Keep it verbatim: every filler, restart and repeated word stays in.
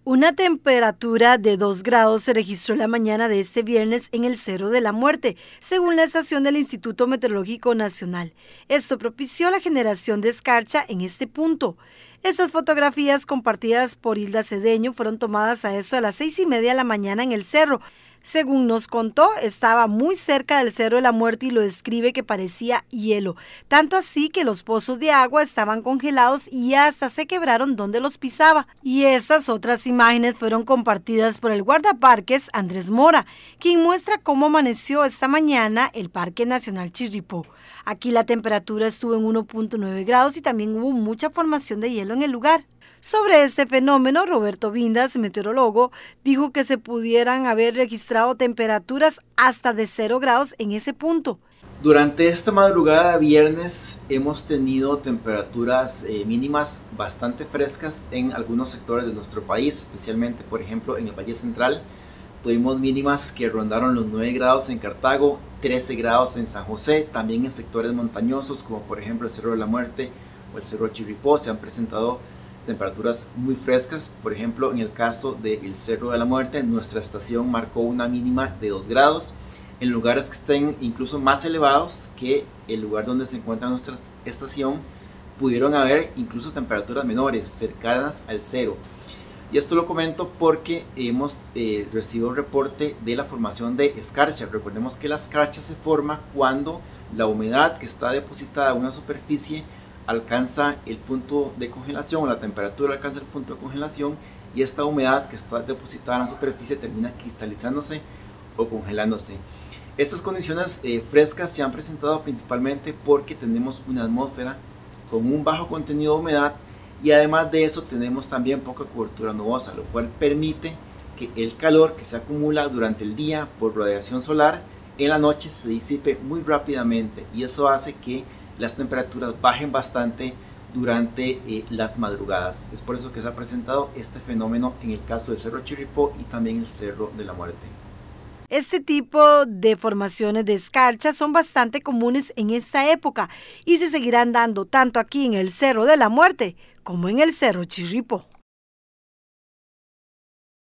Una temperatura de dos grados se registró la mañana de este viernes en el Cerro de la Muerte, según la estación del Instituto Meteorológico Nacional. Esto propició la generación de escarcha en este punto. Estas fotografías compartidas por Hilda Cedeño fueron tomadas a eso de las seis y media de la mañana en el cerro. Según nos contó, estaba muy cerca del Cerro de la Muerte y lo describe que parecía hielo. Tanto así que los pozos de agua estaban congelados y hasta se quebraron donde los pisaba. Y estas otras imágenes fueron compartidas por el guardaparques Andrés Mora, quien muestra cómo amaneció esta mañana el Parque Nacional Chirripó. Aquí la temperatura estuvo en uno punto nueve grados y también hubo mucha formación de hielo en el lugar. Sobre este fenómeno, Roberto Vindas, meteorólogo, dijo que se pudieran haber registrado temperaturas hasta de cero grados en ese punto. Durante esta madrugada de viernes hemos tenido temperaturas eh, mínimas bastante frescas en algunos sectores de nuestro país, especialmente por ejemplo en el Valle Central. Tuvimos mínimas que rondaron los nueve grados en Cartago, trece grados en San José, también en sectores montañosos como por ejemplo el Cerro de la Muerte o el Cerro Chirripó se han presentado temperaturas muy frescas. Por ejemplo, en el caso del Cerro de la Muerte, nuestra estación marcó una mínima de dos grados. En lugares que estén incluso más elevados que el lugar donde se encuentra nuestra estación, pudieron haber incluso temperaturas menores, cercanas al cero. Y esto lo comento porque hemos eh, recibido un reporte de la formación de escarcha. Recordemos que la escarcha se forma cuando la humedad que está depositada en una superficie alcanza el punto de congelación, o la temperatura alcanza el punto de congelación, y esta humedad que está depositada en la superficie termina cristalizándose o congelándose. Estas condiciones eh, frescas se han presentado principalmente porque tenemos una atmósfera con un bajo contenido de humedad y además de eso tenemos también poca cobertura nubosa, lo cual permite que el calor que se acumula durante el día por radiación solar en la noche se disipe muy rápidamente, y eso hace que las temperaturas bajen bastante durante eh, las madrugadas. Es por eso que se ha presentado este fenómeno en el caso del Cerro Chirripó y también el Cerro de la Muerte. Este tipo de formaciones de escarcha son bastante comunes en esta época y se seguirán dando tanto aquí en el Cerro de la Muerte como en el Cerro Chirripó.